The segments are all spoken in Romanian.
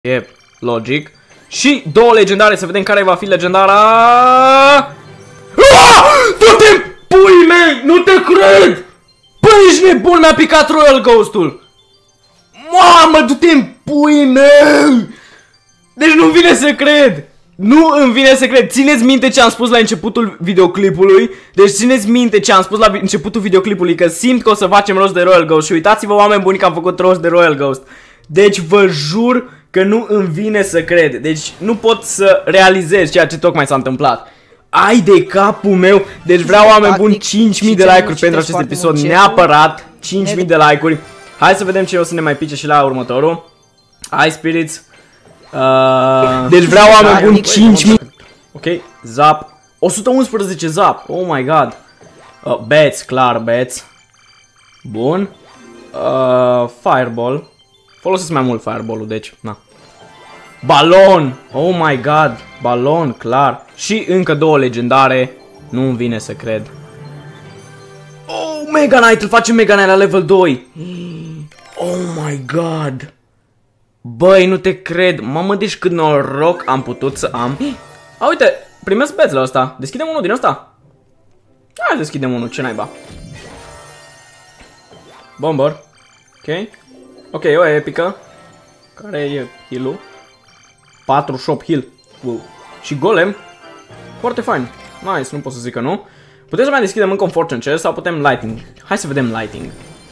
E logic. Și două legendare, să vedem care va fi legendara. Du-te, pui mei, nu te cred! Băi, ești nebun, mi-a picat Royal Ghost-ul. Mamă, du-te, pui mei! Deci nu vine să cred. Nu îmi vine să cred. Țineți minte ce am spus la începutul videoclipului. Deci țineți minte ce am spus la începutul videoclipului, că simt că o să facem rost de Royal Ghost. Și uitați-vă, oameni buni, că am făcut rost de Royal Ghost. Deci vă jur că nu îmi vine să cred. Deci nu pot să realizez ceea ce tocmai s-a întâmplat. Ai de capul meu. Deci vreau, oameni buni, 5.000 de like-uri pentru acest episod. Neapărat 5.000 de like-uri. Hai să vedem ce o să ne mai pice și la următorul. Hai, Spirits. Deci vreau, oameni buni, 5.000. Ok, zap. 111 zap. Oh my god. Bats, clar, bats. Bun. Fireball. Folosesc mai mult fireball-ul, deci, na. Balon. Oh my god. Balon, clar. Și încă două legendare. Nu-mi vine să cred. Oh, Mega Knight. Îl facem Mega Knight la level 2. Oh my god. Băi, nu te cred. Mamă, deci cât noroc am putut să am. A, uite, primesc bets la ăsta. Deschidem unul din ăsta. Hai să deschidem unul, ce naiba. Bomber. Ok. Ok, o epică. Care e heal-ul? 4 shop heal. Wow. Și golem. Foarte fain. Nice, nu pot să zic că nu. Putem să mai deschidem încă un fortune chest sau putem lighting. Hai să vedem lighting.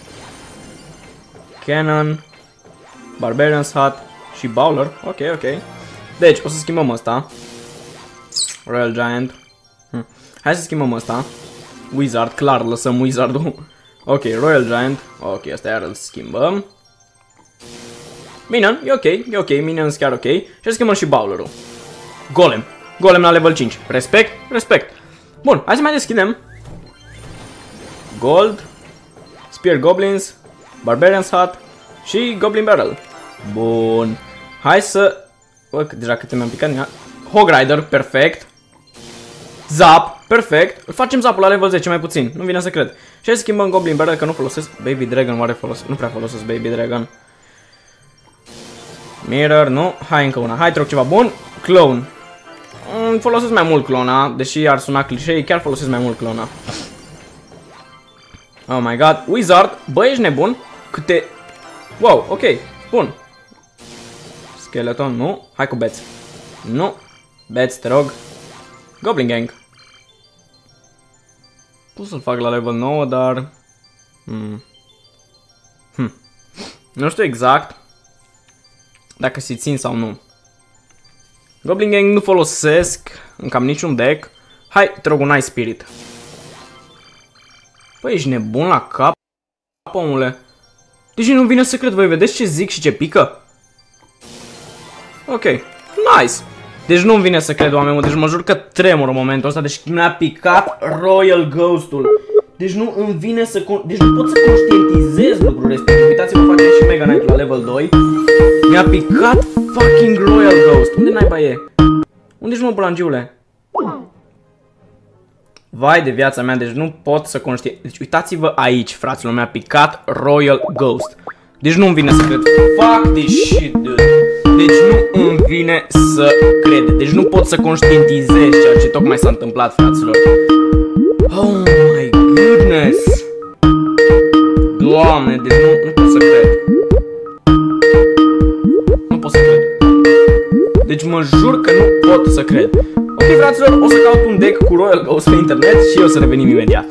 Cannon. Barbarian's Hat și Bowler. Ok, ok. Deci, o să schimbăm ăsta. Royal Giant. Hai să schimbăm ăsta. Wizard, clar, lăsăm Wizard-ul. Ok, Royal Giant. Ok, asta iar îl schimbăm. Minion, e ok, e ok, Minion chiar ok. Și schimbăm și Bowler-ul. Golem. Golem la level 5. Respect, respect. Bun, hai să mai deschidem. Gold. Spear Goblins. Barbarian's Hat. Și Goblin Barrel. Bun. Hai să... Bă, deja câte mi-am picat. Hog Rider, perfect. Zap, perfect. Îl facem zapul la level 10, mai puțin. Nu vine să cred. Și hai să schimbăm Goblin Barrel, că nu folosesc Baby Dragon, oare folosesc? Nu prea folosesc Baby Dragon. Mirror, nu. Hai încă una. Hai, troc ceva bun. Clone. Folosesc mai mult clona, deși ar suna clișei, chiar folosesc mai mult clona. Oh my god. Wizard, bă, ești nebun? Câte... Wow, ok, bun. Skeleton, nu. Hai cu Bats. Nu. Bats, te rog. Goblin Gang. Pot să-l fac la level 9, dar... Nu știu exact dacă se țin sau nu. Goblin Gang nu folosesc în cam niciun deck. Hai, te rog un Ice Spirit. Păi, ești nebun la cap, omule. Deci nu vine să cred, voi vedeți ce zic și ce pică? Ok, nice. Deci nu-mi vine să cred, oameni, deci mă jur că tremur în momentul ăsta. Deci mi-a picat Royal Ghost-ul. Deci nu îmi vine să... Deci nu pot să conștientizez lucrul respectiv. Uitați-vă, facem și Mega Knight la level 2. Mi-a picat fucking Royal Ghost. Unde naiba e? Unde-și mă, bulangiule? Vai de viața mea, deci nu pot să conștientizez. Deci uitați-vă aici, fraților, mi-a picat Royal Ghost. Deci nu-mi vine să cred. Fuck this shit, dude. Deci nu îmi vine să cred. Deci nu pot să conștientizez ceea ce tocmai s-a întâmplat, fraților. Oh my goodness. Doamne, deci nu pot să cred. Nu pot să cred. Deci mă jur că nu pot să cred. Ok, fraților, o să caut un deck cu Royal Ghost pe internet și o să revenim imediat.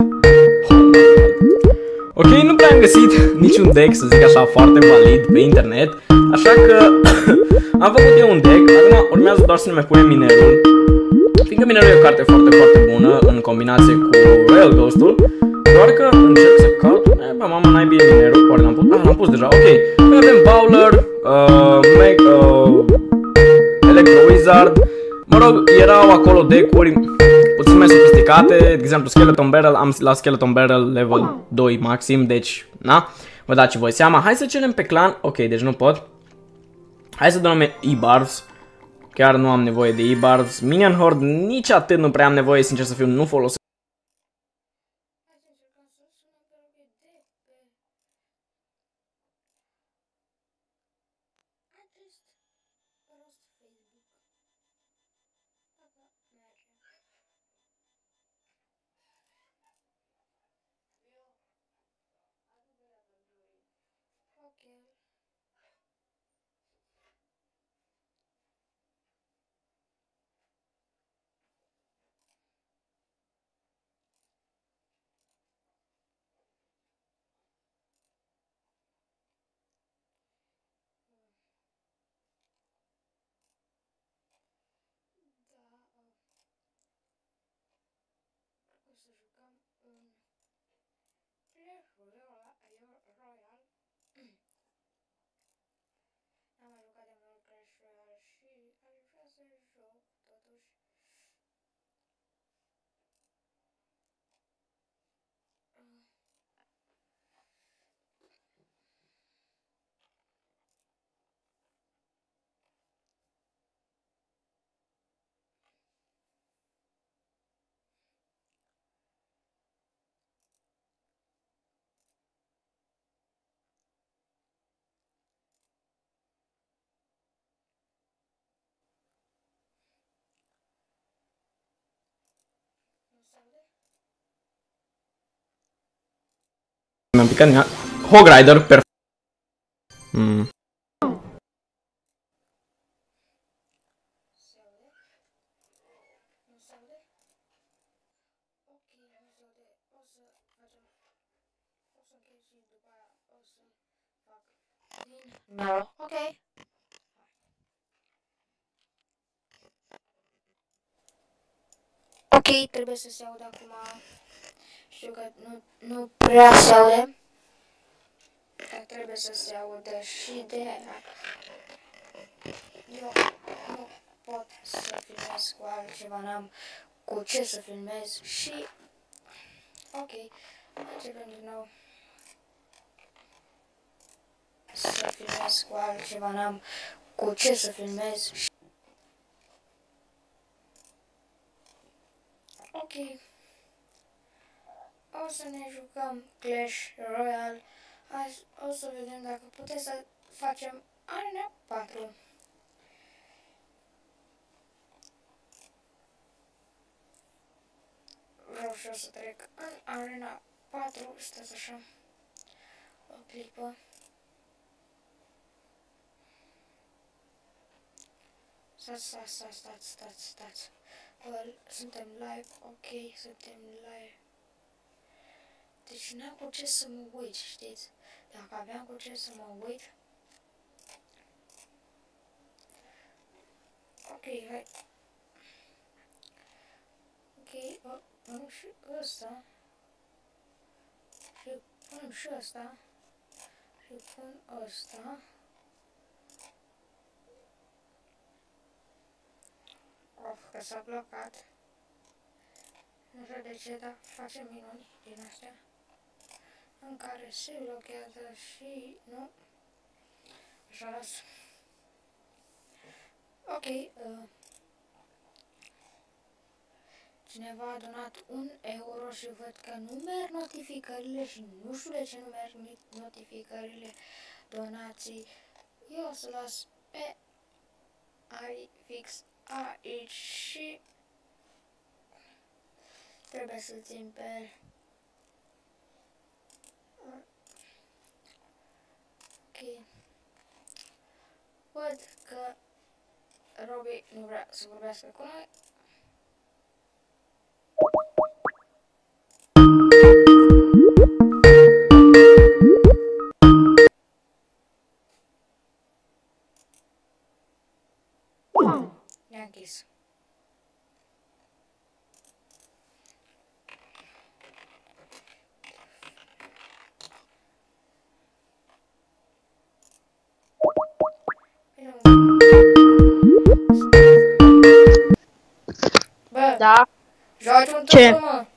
Ok, nu prea am găsit niciun deck, să zic așa, foarte valid pe internet. Așa că am făcut eu un deck. Acum urmează doar să ne mai punem minerul. Fiindcă minerul e o carte foarte, foarte bună în combinație cu Royal Ghost-ul. Doar că încerc să caut. Bă, mamă, n-ai bine minerul. Oare l-am pus? Ah, l-am pus deja, ok. Noi avem Bowler, Electro Wizard. Mă rog, erau acolo deck-uri puțin mai sofisticate. De exemplu, Skeleton Barrel, am la Skeleton Barrel level 2 maxim, deci, na, vă dați și voi seama. Hai să cerem pe clan, ok, deci nu pot. Hai să dăm E-Barbs. Chiar nu am nevoie de E-Barbs. Minion Horde nici atât nu prea am nevoie, sincer să fiu, nu folosesc. să joc, totuși. Mi-am picat din Hog Rider, perfect. Se aude? Nu se aude? Ok, nu se aude. O să facem... O să închei și după aia o să fac din nou. Ok. Ok, trebuie să se audă acum. Știu că nu prea se aude. Dar trebuie să se audă și de aia. Eu nu pot să filmez cu altceva, n-am cu ce să filmez și... Ok, începem din nou. Să filmez cu altceva, n-am cu ce să filmez și... Ok. O să ne jucăm Clash Royale. Azi o să vedem dacă putem să facem Arena 4. Vreau și o să trec în Arena 4. Stați așa. O clipă. Stați. Suntem live. Ok, suntem live. Deci n-am cu ce să mă uit, știți? Dacă aveam cu ce să mă uit... Ok, hai. Ok, punem și ăsta. Și punem și ăsta. Și pun ăsta. Of, că s-a blocat. Nu știu de ce, dar facem minuni din astea. În care se blochează și nu. Așa las. Ok. Cineva a donat 1 euro și văd că nu merg notificările și nu știu de ce nu merg notificările donații. Eu o să las pe fix aici și trebuie să țin pe el. Ok. Văd că Robi nu vrea să vorbească cu noi. Ne-a închis. Bă, Da. joci un Ce? turn, mă.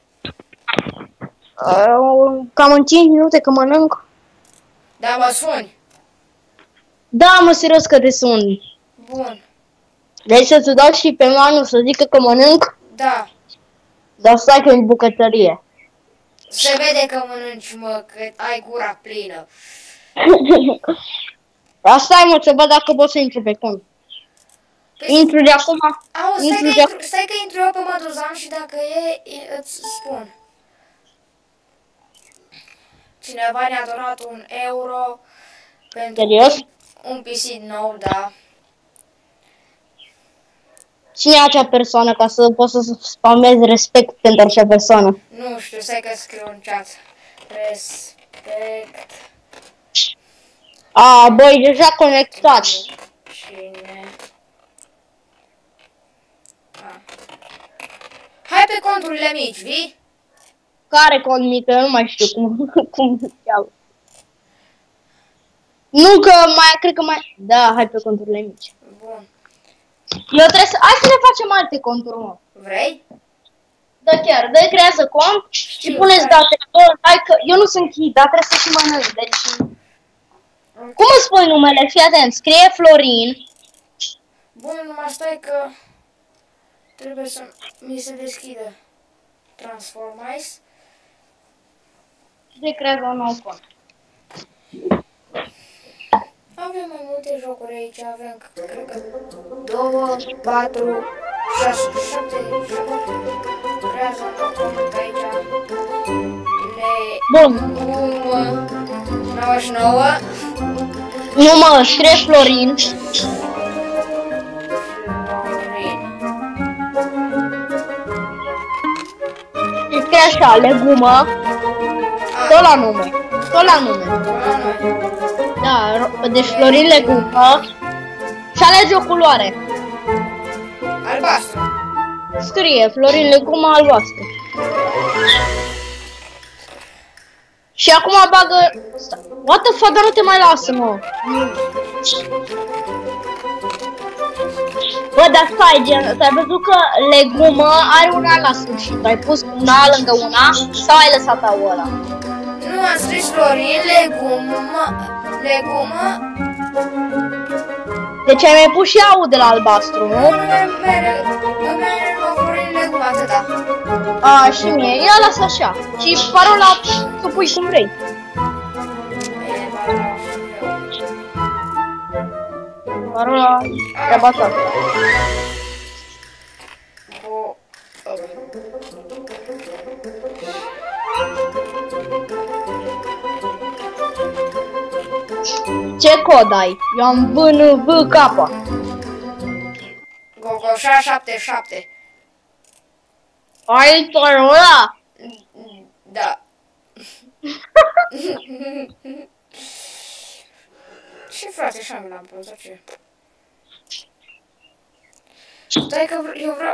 Cam în 5 minute că mănânc. Da, mă suni. Da, mă, serios că te sun. Bun. Deci să-ți dau și pe Manu să zică că mănânc. Da. Dar stai că în bucătărie. Se vede că mănânci, mă, că ai gura plină. Dar stai, mă, să văd dacă pot să intru pe cont. Păi, Intru de acum. auzi, Intru de acum. stai că intru eu pe Măduzan și dacă îți spun. Cineva ne-a donat 1 euro pentru Serios? un PC nou, da. Cine e acea persoană ca să pot să spamez respect pentru acea persoană? Nu știu, stai că scriu în chat. Respect. A, băi, deja conectat. Cine? Hai pe conturile mici, vii? Care cont mică? Eu nu mai știu cum se cheamă. Nu că mai, cred că mai... Da, hai pe conturile mici. Bun. Eu trebuie să... Hai să ne facem alte conturi, mă. Vrei? Da, chiar. Dă, creează cont și puneți date. Bă, hai că eu nu sunt chid, dar trebuie să și mănânc. Deci... Cum îți spui numele? Fii atent. Scrie Florin. Bun, numai stai că trebuie să mi se deschidă Transformice. De creează un nou cont. Avem mai multe jocuri aici, avem, cred că 2, 4, 6, 7 jocuri. Creează un cont aici. Bun. 99. Nu mă, scrie Florin. Și scrie așa, legumă. Tot la nume. Tot la nume. Da, deci Florin legumă. Și alege o culoare. Albastru. Scrie Florin legumă albastru. Și acum bagă... What the fuck, dar nu te mai lasă, mă. Bă, dar stai, gen, ai văzut că legumă are una la sfârșit. Ai pus una lângă una sau ai lăsat au ăla? Nu, am scris Florin, legumă. Deci ai mai pus și au de la albastru, nu? Nu mere Florin, legumă, atâta. A, și mie, ia lasă așa. Și parola să pui cum vrei. Parola, treaba ta. Ce cod ai? Eu am VNVK. Gogoșa 77. Ai parola? Da. Ce frate, așa mi l-am pus, ce? Stai că eu vreau...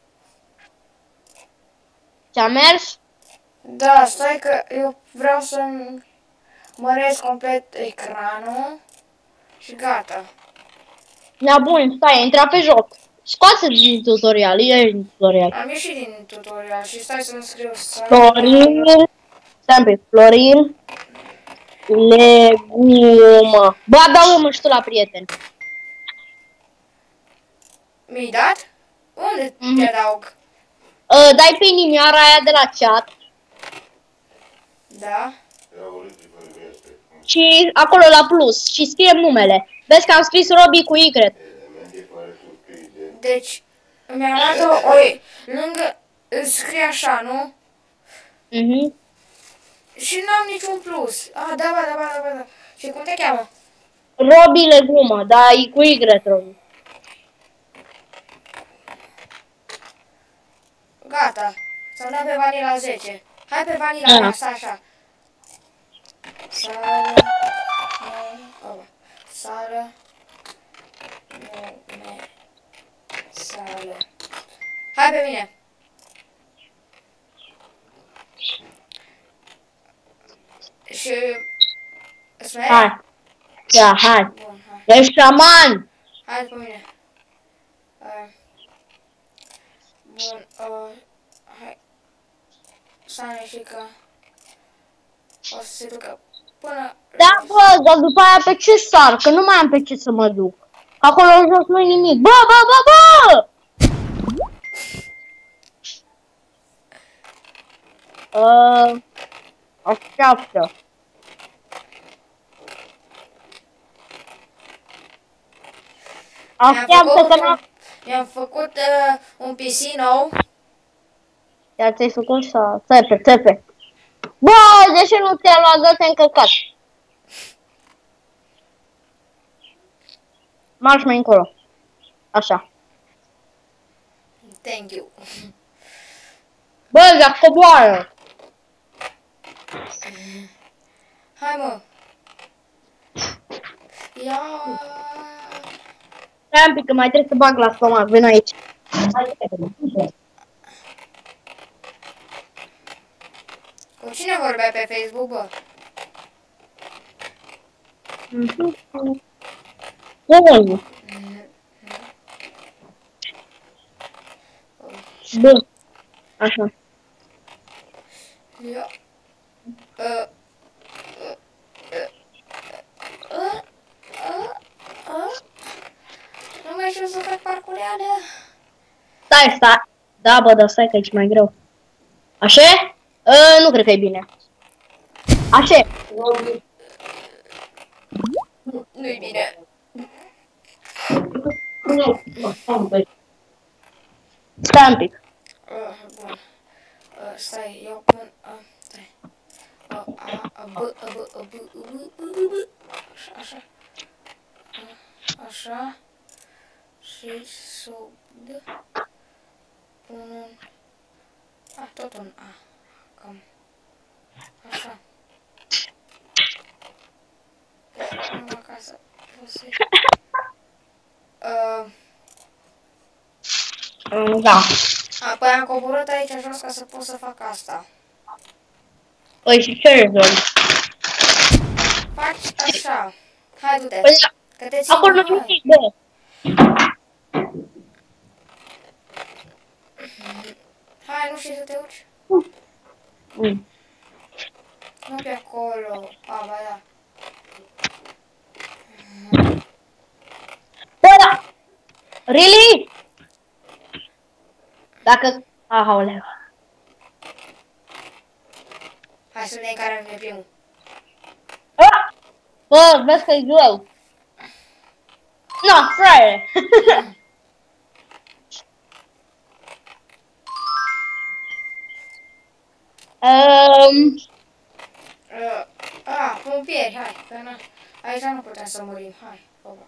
Ți-a mers? Da, stai că eu vreau să-mi măresc complet ecranul și gata. Da, bun, stai, intra pe joc. Scoate din tutorial, ieși din tutorial. Am ieșit din tutorial și stai să-mi scriu Florin, stai un pic, Florin, legumă. Bă, adaugă-mă și tu la prieten. Mi-ai dat? Unde te adaug? Dai pe inimioara aia de la chat Da? și acolo la plus și scriem numele. Vezi că am scris Robi cu Y. Deci, mi-a dat o... Lângă... Scrie așa, nu? Și n-am niciun plus. Ah, da. Și cum te cheamă? Robi legumă, da, e cu Y, Robi. Gata. Să-mi dăm pe vanila 10. Hai pe vanila, asta așa. Sală. Sală. Hai pe mine. Și... Hai. Ia, hai. Bun, hai. Ești șaman. Hai pe mine. Bun, hai. Stai și că... O să se ducă până... Da, bă, dar după aia pe ce sar? Că nu mai am pe ce să mă duc. Acolo în jos nu-i nimic. Bă! Așteaptă. Așteaptă că n-am... Mi-am făcut un PC nou. Iar ți-ai făcut să... Țepe. Bă, de ce nu te-a luat? Dă-te încăcat. Marș mai încolo. Așa. Thank you. Bă, dar coboară. Hai, mă. Ia... Stai un pic, că mai trebuie să bag la stomac. Vin aici. Cu cine vorbea pe Facebook, bă? Bun. B. Așa. Ia. Nu mai știu să fac parcureală. Stai. Da, bă, dar stai că aici e mai greu. Așa? Nu cred că e bine. Așa. Nu-i bine. Stai un pic. Bun. Stai, eu pun... Stai. Așa. Așa. Și sub... Un... tot un A. Cam... Așa. Numai ca să... Da. Apoi am coborât aici jos ca să pot să fac asta. Păi și ce rezolvi? Faci așa. Hai, du-te. Păi, Că te țin. acolo nu e bă. Hai, nu știi să te urci? Nu pe acolo. A, ba da. Bă, da. Really? Dacă... Aoleu. Hai să vedem care vine primul. Bă, vezi că e greu. No, frate. Pompieri, hai, că na. Aici nu putem să murim, hai.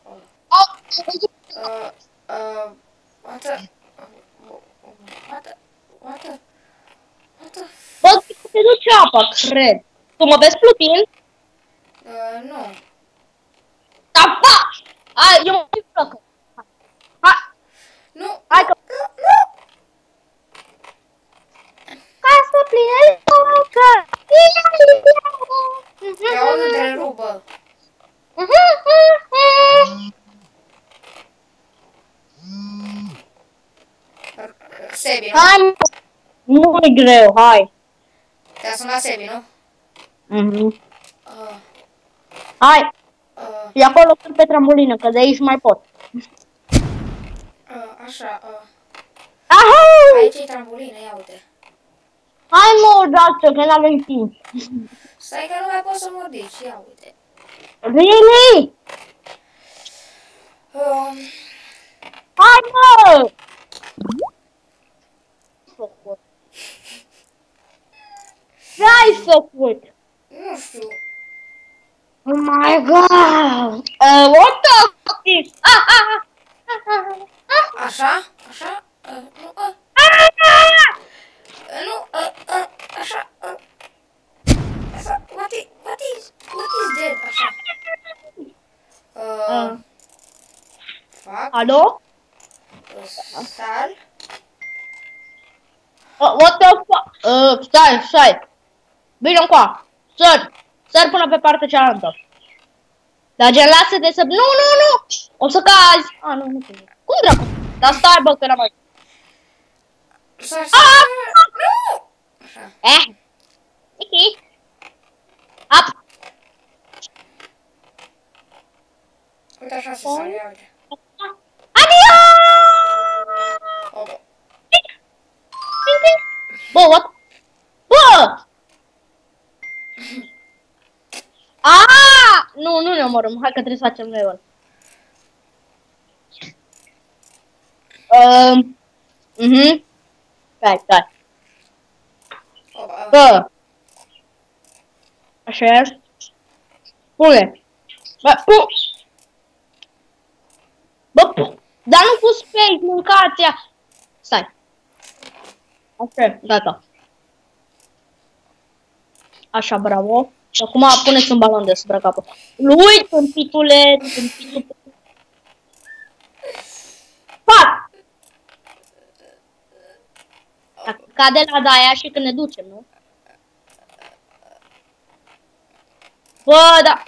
Bă, te duce apa, cred. Tu mă vezi plutind? Nu. Da, ba! Hai, eu mă blocă. Hai, Nu. hai că... Nu. Ca să pline blocă. Te aud întrerupă. Sebi, nu? Hai, nu e greu, hai. Te-a sunat Sebi, nu? Hai, e acolo sunt pe trambulină, că de aici mai pot. Așa, Ahau! aici e trambulină, ia uite. Hai mă, odată, că n-avem timp. Stai că nu mai poți să mă ridici, ia uite. Really? Hai mă! Ce-ai făcut? Nu știu. Oh my god! What the fuck is... Așa? Așa? Nu, nu, așa. Așa, what is dead? Așa. Fac. Alo? Sal. What the fuck? Stai. Bine încoa. Săr până pe partea cealaltă. Dar gen, lasă-te să... Nu! O să cazi. Nu. Cum dracu? Dar stai, bă, că n-am mai... Nu! Așa. Ok. Up. Uite așa se sare, ia uite. Adio! Opa. Bă, what? Bă! Nu ne omorâm. Hai că trebuie să facem level. Stai. Opa. Bă. Așa e. Pune. Bă, dar nu cu space, mâncați-a. Stai. Așa, gata. Așa, bravo. Și acum puneți un balon deasupra capul. Lui, tâmpitule. Fac! Cade la daia și când ne ducem, nu? Bă, da.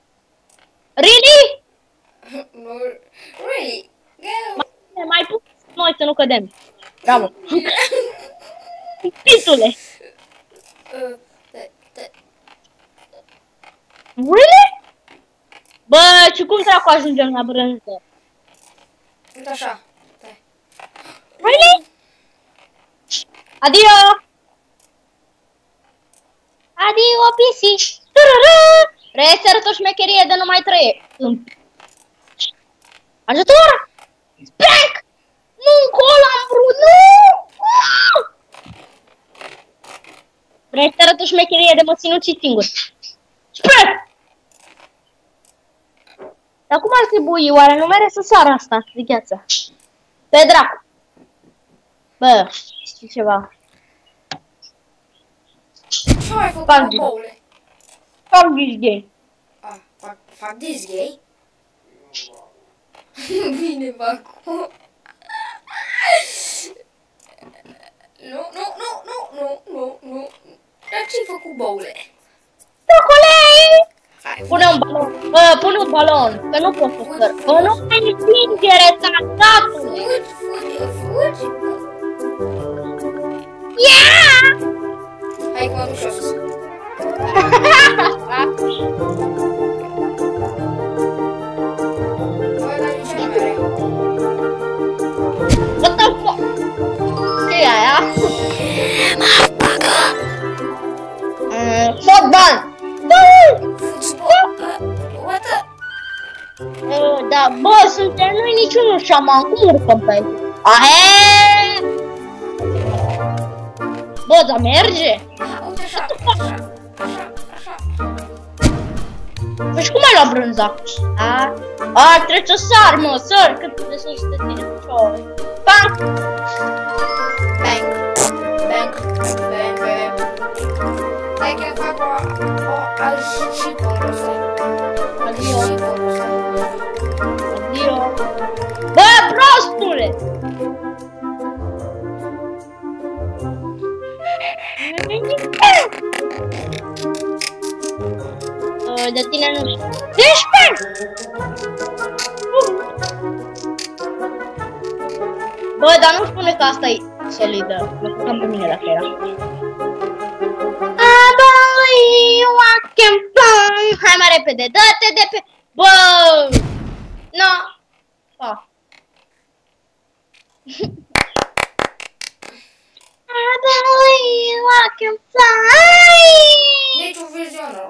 Really? Really? Mai noi să nu cădem. Bravo. Pitule. Really? Bă, și cum dracu ajungem la brânză? Uite așa. Stai. Really? Adio! Adio, pisici! Vrei să arăt o șmecherie de numai 3. Ajutor! Prank! Nu încolo am vrut, nu! Vrei să arăt o șmecherie de mă sinuci singur. Prank! Dar cum ar trebui? Oare nu mere să sară asta de gheață? Pe dracu! Bă, știi ceva? Ce ai făcut, boule? Fuck this gay. Fac this gay? Bine, Bacu. Nu. Dar ce-ai făcut, boule? Stăculei! Hai, Pune un balon. Bă, pune un balon, că nu pot să săr. Bă, nu ai împingere, tatatule! fugi! Ia! Hai că mă duc jos. Bă, dar nici nu mere. What the fuck? Ce-i aia? Fotbal! What the? Da, bă, suntem noi niciunul șaman, cum urcăm pe aici? Ahe! Bă, dar merge? Uite așa. Deci cum ai luat brânza? A, trebuie să sar, mă, sar, cât de sus de tine picioare. Bang! Bang. Hai că fac o alșiponul ăsta. Adio. Bă, prostule! De tine nu știu. Deci, bă, dar nu spune că asta e ce îi dă. Mă făcam pe mine dacă era. I believe I can fly. Hai mai repede, dă-te de pe... Bă! No! Pa! I believe I can fly. Deci o vizionă.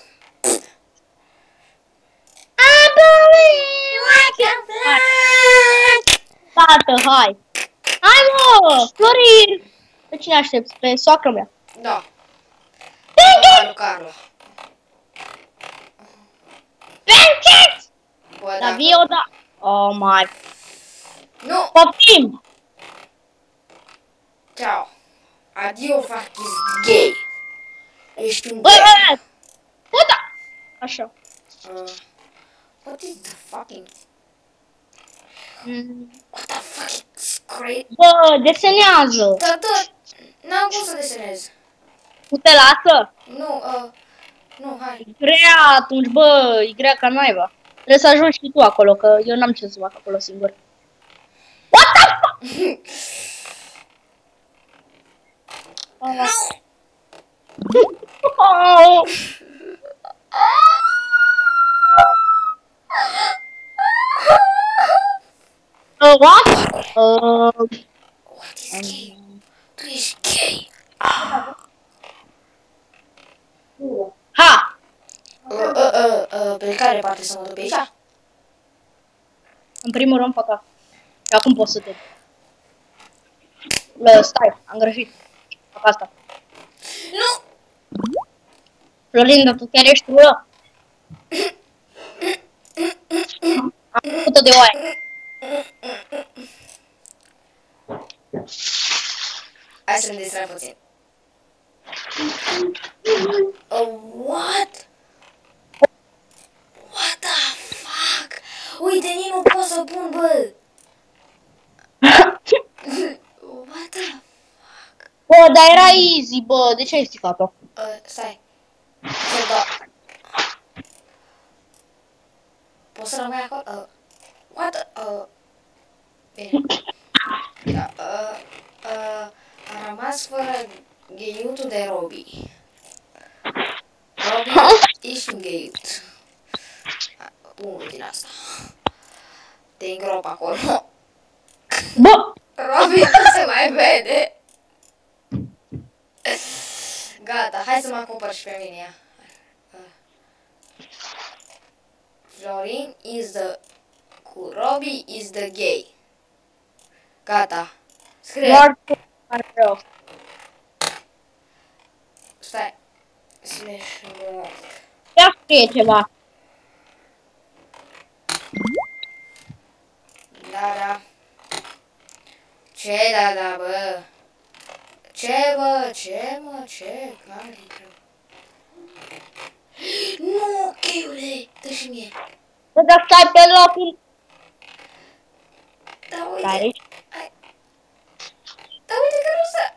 I believe I can fly. Tată, hai! Hai, mă! Florin! Pe cine aștepți? Pe soacră mea. Da. Carla. Pancakes! Bă, Da, vii o da... Oh, my... Nu! Poftim! Ciao. Adio, fucking gay. Ești un Bă, gay. bă, da! Așa. What is the fucking... Mm. What the fucking scrape? Bă, desenează! Tată, n-am cum să desenez. Nu te lasă? Nu, hai. E grea atunci, bă, e grea ca naiba. Trebuie să ajungi și tu acolo, că eu n-am ce să fac acolo singur. What the fuck? Oh. What? What is gay? Tu ești gay. Ha! Pe care parte să mă duc pe aici? În primul rând, fac asta. Și acum pot să te... Stai, am greșit. Fac asta. Nu! Florin, dar tu chiar ești rău. Am făcut-o de oaie. Hai să ne distrăm puțin. What? What the fuck? Uite, nici nu pot să pun, bă! What the fuck? Bă, dar era easy, bă, de ce ai stricat-o? Stai. Ce da? Poți să rămâi acolo? What the... Bine. rămas fără gheiutul de Robi. Robi, ești un gheiut. Unul din asta. Te îngrop acolo. Bă! Robi nu se mai vede. Gata, hai să mă acopăr și pe mine ea. Florin is the... cu Robi is the gay. Gata. Scrie. Foarte rău. Stai. Slash. Ia scrie ceva. Da, da. Ce da, da, bă? Ce, bă? Ce, mă? Ce? Care-i rău? Nu, cheiule! Dă-și mie. Bă, dar stai pe locul. Da, uite. Care? Hai. Da, uite că nu se...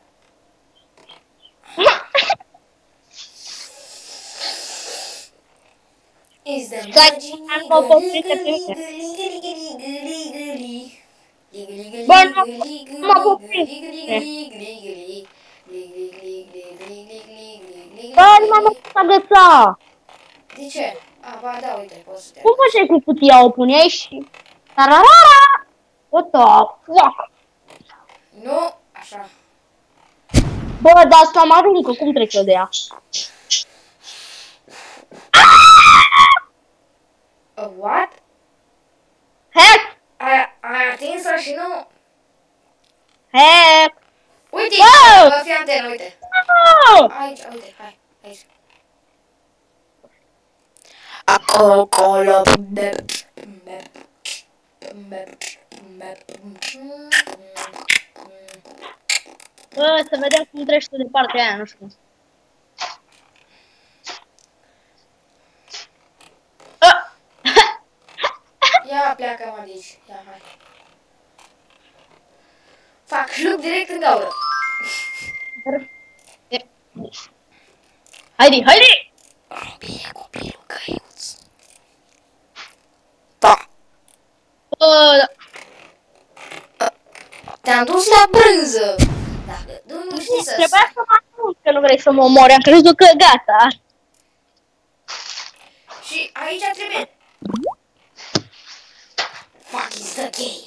Is the Stai, am o poprită pe mine. Bă, nu m-a poprit. Bă, nu m-am să agăța. De ce? A, ba, da, uite, poți să te... Cum făceai cu cutia? O puneai și... Tararara! What the fuck? Nu, așa. Bă, dar asta mă aruncă, cum trec eu de ea? What? Hack! Ai atins-o și nu... Hack! Uite, Wow! bă, fii antenă, uite. No! Aici, uite, hai, aici. Acolo, Bă, să vedem cum treci tu de partea aia, nu știu. Ia, pleacă-mă de aici. Ia, hai. Fac șlup direct în gaură. Haide, haide! Robi e copilul căiuț. Da. Bă, Te-am dus la brânză. Dacă tu nu știi să... trebuia să mă arunc, că nu vrei să mă omori, am crezut că gata. Și aici trebuie... Fuck is the gay.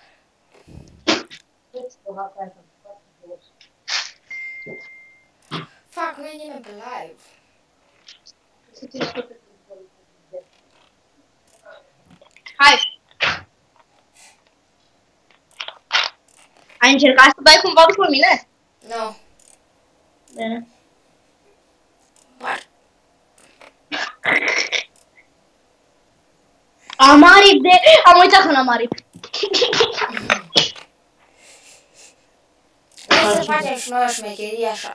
Fuck, nu e nimeni pe live. Hai! Ai încercat să dai cumva după mine? Nu. Bine. Doar. Am aripi de... Am uitat că n-am aripi. Hai să facem și noi o șmecherie așa.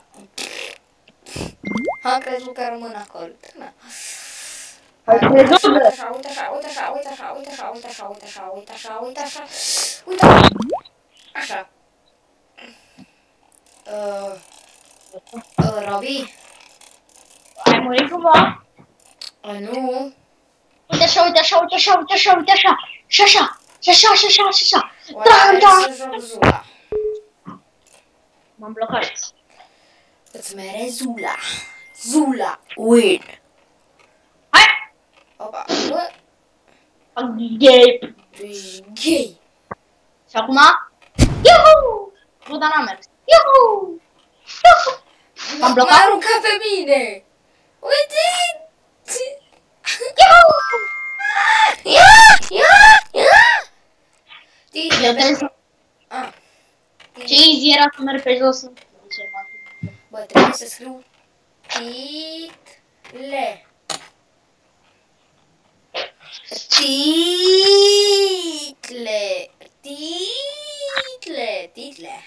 Am crezut că rămân acolo. Na. Ai crezut? Uite așa, uite așa, uite așa, uite așa, uite așa, uite așa, uite așa, uite așa, uite așa, uite așa. Așa. Robi? Ai murit cumva? Nu. Uite așa, uite așa, uite așa, uite așa, uite așa. Și așa, și așa, și așa, și așa. Oare să joc Zula? M-am blocat. Îți mere Zula. Zula. Win. Hai! Opa. Bă, Fac gay. tu ești gay. Și acum? Iuhu! Nu, dar n-am mers. Iuhu! Iuhu! M-am blocat? M-a aruncat pe mine. Uite. Iuhu! Ia! Eu trebuie să... Ah. Ce easy era să merg pe jos. Bă, trebuie să scriu title. Title.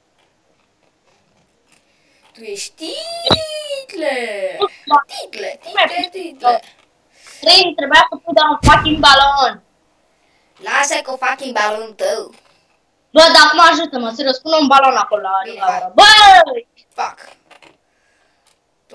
Tu ești title. Title. Trei, trebuia să pui doar un fucking balon. Lasă cu fucking balonul tău. Bă, dar acum ajută-mă, serios, pune un balon acolo la Bine, gaură. hai. Bă! Fac. Tu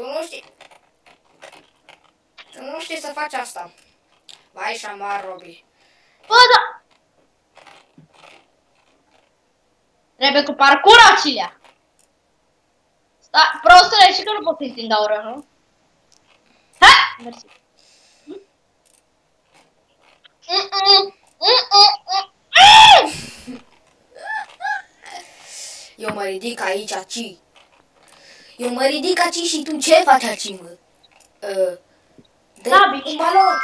nu știi să faci asta. Vai, șamar, Robi. Bă, da! Trebuie cu parcur, Acilea. Da, prostule, și că nu pot fi în gaură, nu? Ha! Mersi. Eu mă ridic aici, aci. Eu mă ridic aici și tu ce faci aici, mă? Da, bici. Un balon.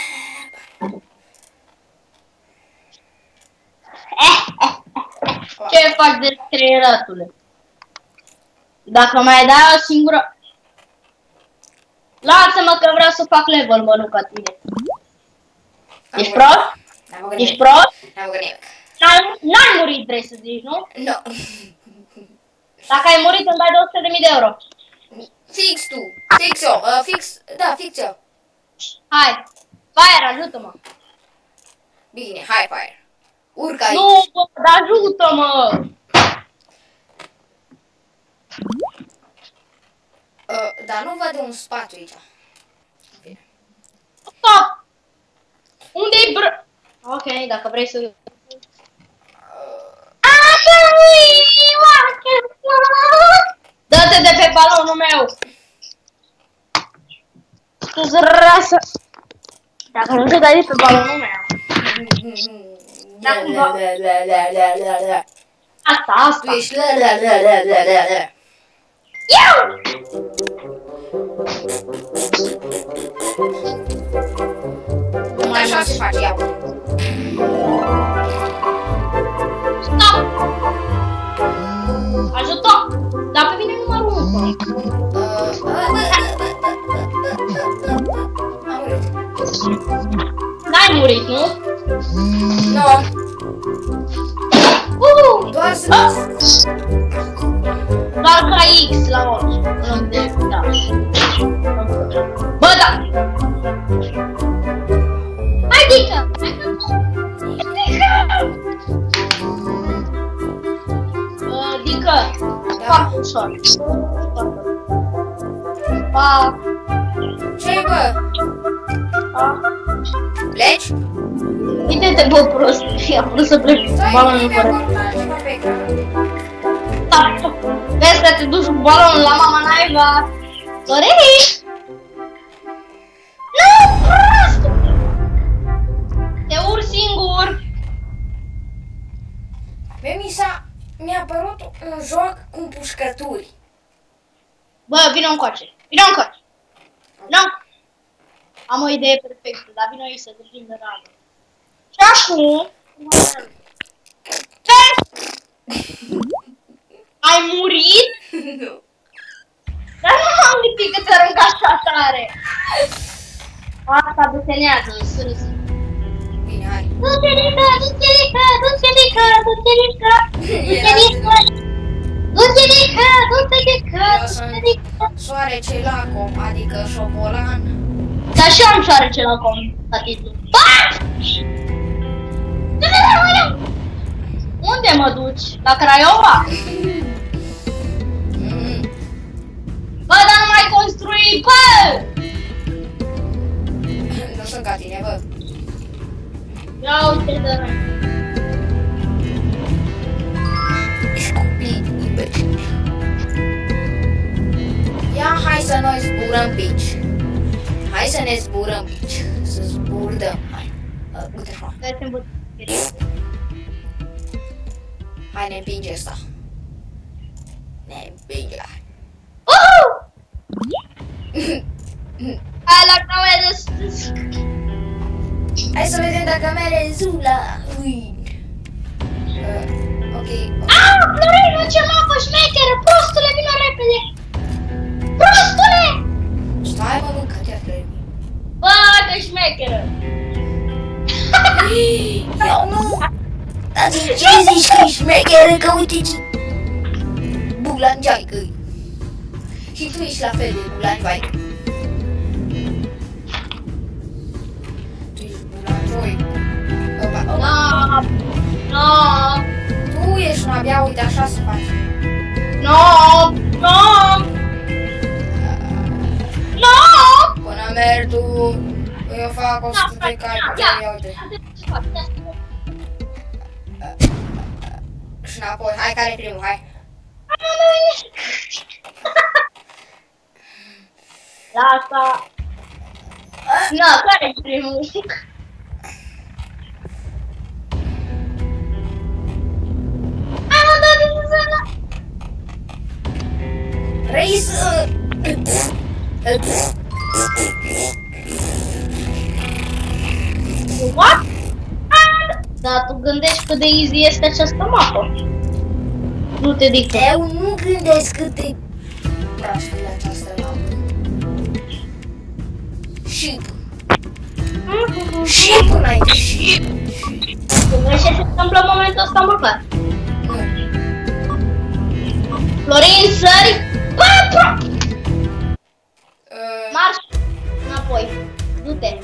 Ce faci de străinătule? Dacă mai dai o singură... Lasă-mă că vreau să fac level, mă, nu ca tine. Ești prost? Ești prost? N-am făcut nimic. N-ai murit, vrei să zici, nu? Nu. Dacă ai murit, îmi dai 200.000 de euro. Fix tu. Fix eu. Fix eu. Hai. Fire, ajută-mă. Bine, hai, Fire. Urcă aici. Nu, bă, dar ajută-mă. Dar nu văd un spațiu aici. Stop. Unde-i Ok, dacă vrei să... Dă-te de pe balonul meu! Tu zrasă! Dacă nu te dai de pe balonul meu... Asta! Tu ești la. Iau! Așa se face, iau. Stop! Ajută! Dar pe mine nu mă aruncă. Am murit. N-ai murit, nu? Nu. Doar să... Doar ca X la orice. În loc de... Da. Bă, da! Hai, Dică! Hai că nu! Dică! Foarte ușor. Pa! Ce-i, bă? Pa! Pleci? Uite-te, bă, prost! Am vrut să plec cu balonul fără. Vezi că te duci cu balonul la mama naiba! Sorry! Nu, prost! Te urci singur! Mi-a apărut un joc cu împușcături. Bă, vină încoace! Vină încoace! Nu! Am o idee perfectă, dar vină aici să te prindă ramă. Și acum... Ai murit? Nu. Dar nu m-am gândit că ți arunc așa tare! Asta desenează în sârâs. Bine, hai. Du-te, Dică! Du-te, Dică! Du-te, Dică! Du-te, Dică! Du-te, Dică! Du-te, Dică! Du-te, Dică! Eu sunt soarece lacom, adică șobolan. Dar și eu am șoarece la com, la titlu. Unde mă duci? La Craiova? Bă, dar nu mai construi, bă! Nu sunt ca tine, bă. Ia uite de rău. Scopii imbecili. Ia, hai să noi zburăm pe aici. Hai să ne zburăm pe aici. Să zburdăm. Hai. Uite așa. Hai, ne împinge ăsta. Ne împinge. Hai la camera de sus. Hai să vedem dacă mere Zula. Ui. Ok. Florino, ce mapă șmecheră! Prostule, vină repede! Prostule! Stai, mă, mâncă-te-a trebuie. Bă, că șmecheră! Eu nu! Dar de ce zici că ești șmecheră? Că uite ce... bulangeaică-i. Și tu ești la fel de bulangeaică. Tu ești bulangeaică. No, no, Tu ești un abia, uite, așa se face. no, no, no! Până mergi tu, eu fac 100 de calcule, ia uite. Și înapoi, hai, care-i primul, hai. La asta... Na, care-i primul? Hai mă, dă-te să zăna! Vrei să... What? Dar tu gândești cât de easy este această mapă. Nu te dic. Eu nu gândesc cât de proastă e această mapă. Și înainte, și... Tu vrei ce se întâmplă în momentul ăsta, măcar? Florin, sări! Marș! Înapoi! Du-te!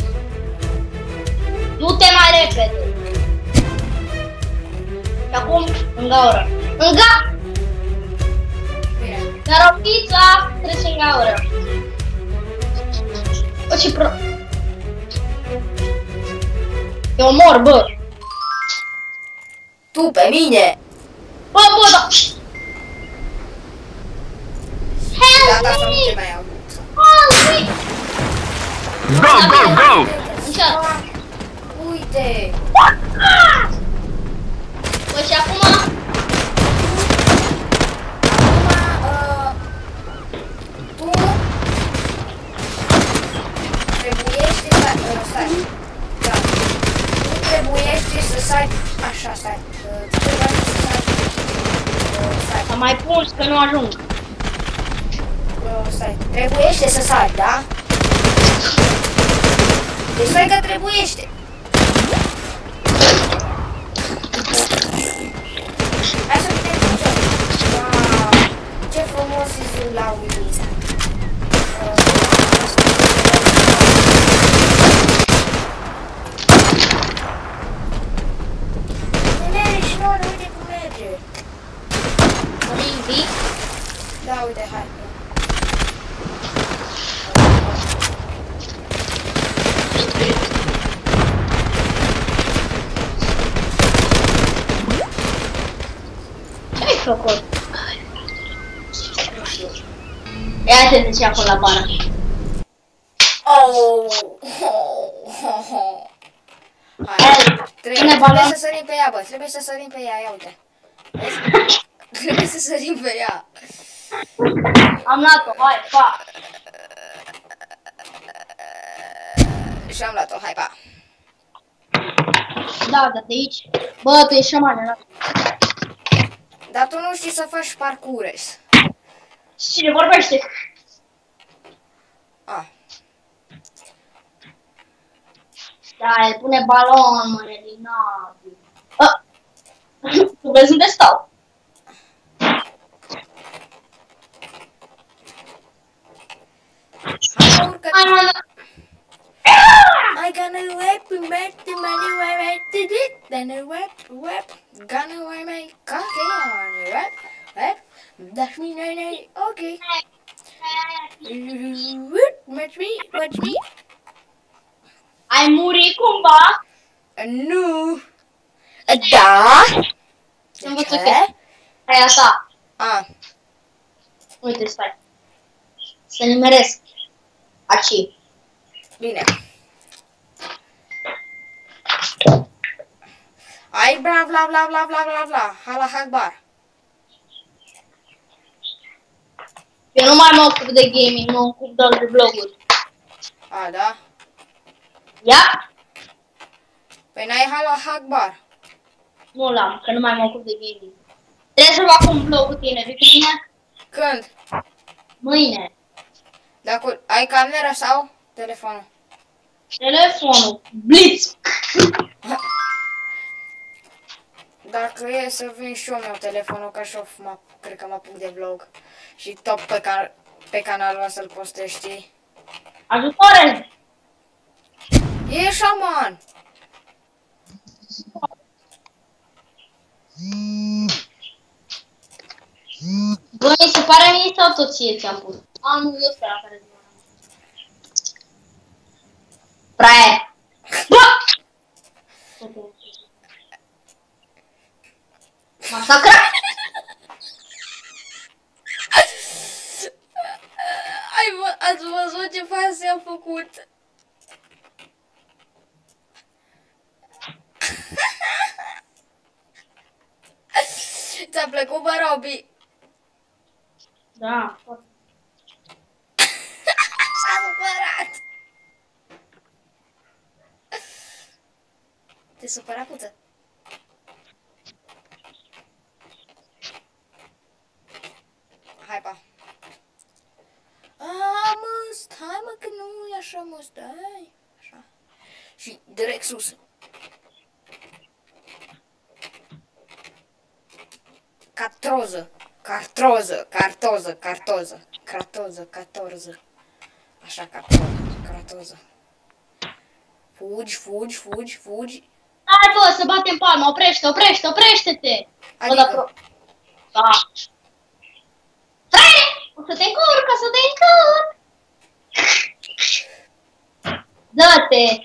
Du-te mai repede! Și acum, în gaură! În ga! Bine. Garopița trece în gaură! Bă, ce pro... Te omor, bă! Tu pe mine! Bă, da! Gata, Help să nu me! te mai iau. Help me! Go, go, go! Încearcă! Uite! Bă, și acum... Tu trebuiește să... stai. Da. Tu trebuiește să sari... Așa, stai. Tu trebuiește să sari... Stai. Să mai pun că nu ajung. Stai. Trebuiește să sari, da? Deci stai că trebuiește. Hai să vedem cum joc. Wow, ce frumos e la Willy. Mergi, nu, uite cum merge. Florin, vii? Da, uite, hai. Ce-ai făcut? Ia-te de ce acolo la bară. Hai, Ține balon. trebuie să sărim pe ea, bă, trebuie să sărim pe ea, ia uite. Vezi? Trebuie să sărim pe ea. Am luat-o, hai, pa. Și am luat-o, hai, pa. Da, de aici. Bă, tu ești șaman, Dar tu nu știi să faci parcurs. cine vorbește? Ah. Da, el pune balon, mă, din navi. Tu vezi unde stau? Urcă. Hai, mă, I gonna whip and back the money where I did it. Then I whip. Gonna wear my cocky on whip. That's me, nay, okay. Watch me. ai murit cumva? Nu. Da. Am văzut că aia ta. Ah. Uite, stai. Să nimeresc. Aici. Bine. Ai bla bla bla bla bla bla bla. Hala Akbar. Eu nu mai mă ocup de gaming, mă ocup doar de vloguri. A, da? Ia? Păi n-ai Hala Akbar. Nu l-am, că nu mai mă ocup de gaming. Trebuie să fac un vlog cu tine, vii cu mine? Când? Mâine. Dacă ai camera sau telefonul? Telefonul. Blitz! Dacă e să vin și eu meu telefonul, ca și cred că mă apuc de vlog. Și tot pe canalul ăsta să-l postez, știi? Ajutoare! E șaman! Bă, mi se pare mie sau tot ție ți-am pus? A, nu, eu sper la care zi. Praie! Bă! Masacra? Ați văzut ce Ți-a plăcut, bă, Robi? Da. S-a supărat. Te supăra, Cuță? Hai, pa. Mă, stai, mă, că nu e așa, mă, stai. Așa. Și direct sus. Catroză. Cartroză. Cartoză. Cartoză. Cartoză. Cartoză. Așa, cartoză. Fugi, fugi, fugi, fugi. Hai, bă, să batem palma. Oprește-te. Adică? Da. Frate, o să te încurc. Dă-te.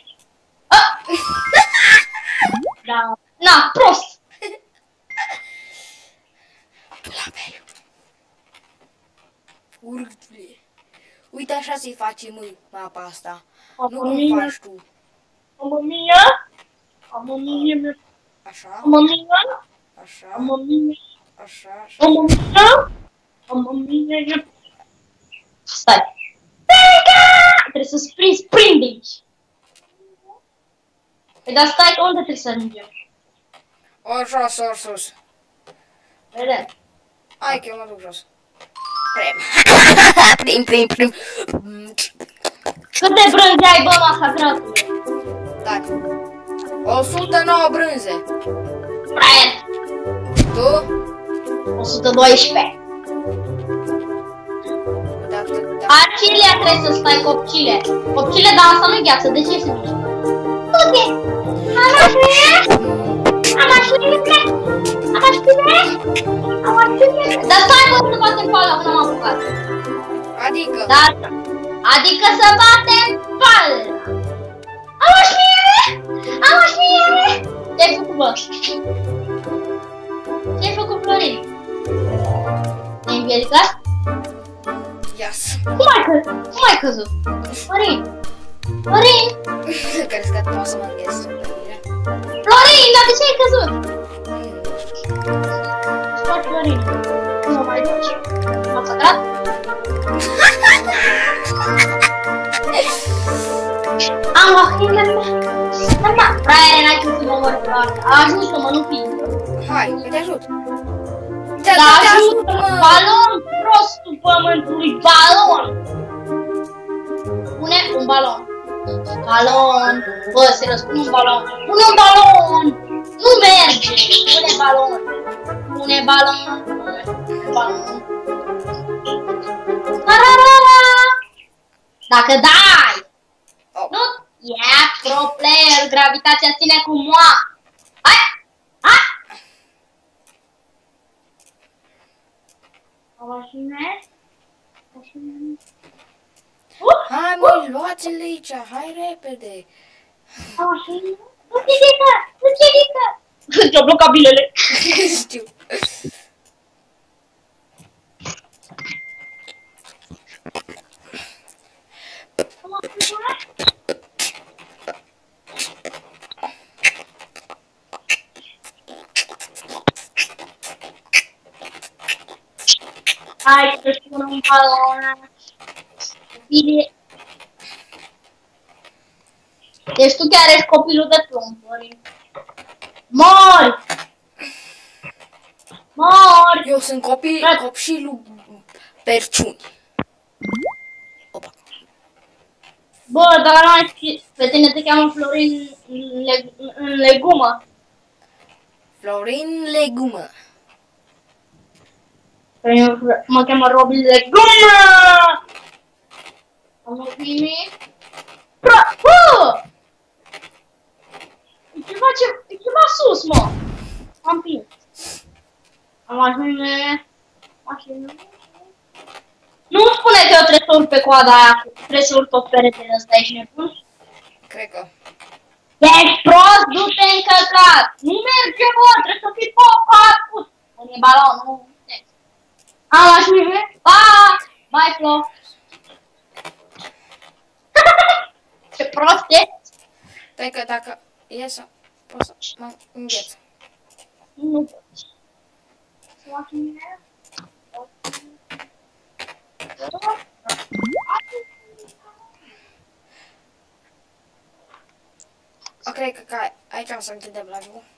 Da. Na, prost. Urgule. Uite așa să-i facem, mă, mapa asta. Nu Mamă cum mia. faci tu. Mamă mia. Mamă mia. Așa, Mamă mia. așa, Mamă mia. așa, așa. Mamă mia. Mamă mia. Stai. Trebuie să sprinde aici. Păi dar stai, unde trebuie să ajungem? Ori jos, ori sus. Vedem. Hai că eu mă duc jos. Prim. Câte brânze ai, bă, masacratule? Dacă. 109 brânze. Fraier. Tu? 112. Arcilia trebuie să stai copcile. Copcile, dar asta nu gheață, de ce se mișcă? Ok. Am așteptat. Dar stai, bă, să batem pala până m-am apucat. Adică? Adică să batem pala. Am așteptat. Ce-ai făcut, bă? Ce-ai făcut, Florin? Ne-ai împiedicat? Yes. Cum ai căzut? Florin! Crezi că poți să mă îngheți pe mine? Florin, dar de ce ai căzut? Stai, Florin. Nu mă mai duci. M-am săcat? Am vahile mea. Da, fraiere, n-ai cum să mă mor pe asta. Ajută-mă, nu fi. Hai, că te ajut. Da, ajută-mă! Balon, prostul pământului, balon! Pune un balon. Balon. Bă, serios, pune un balon. Pune un balon! Nu merge! Pune balon. Pune balon. Balon. Tararara! Dacă dai! Oh. Nu? Yeah, pro player, gravitația ține cu moa. Hai! Hai! Mașine? Hai, mă, luați-le aici, hai repede. Mașine? Nu te ridică! Ți-au blocat bilele. Știu. Hai să spun un balon. Bine. Deci tu chiar ești copilul de plumb, Florin. Mori! Mori! Eu sunt copilul Perciuni. Opa. Bă, dar nu ai ști, pe tine te cheamă Florin în legumă. Florin Legumă. Mă cheamă Robin Legumă! Am oprimit. Bă! E ceva sus, mă! Am prins. Am mașinile. Nu spune că eu trebuie să urc pe coada aia, trebuie să urc tot peretele ăsta, ești nebun? Cred că. Ești prost, du-te încăcat! Nu merge, bă, trebuie să fii popat pus! Nu e balon, nu. Am mașinile. Pa! Bye, Flo! Ce prost ești! Stai că dacă e să pot să mă îngheț. Nu poți. Ok, cred că aici am să închidem live-ul.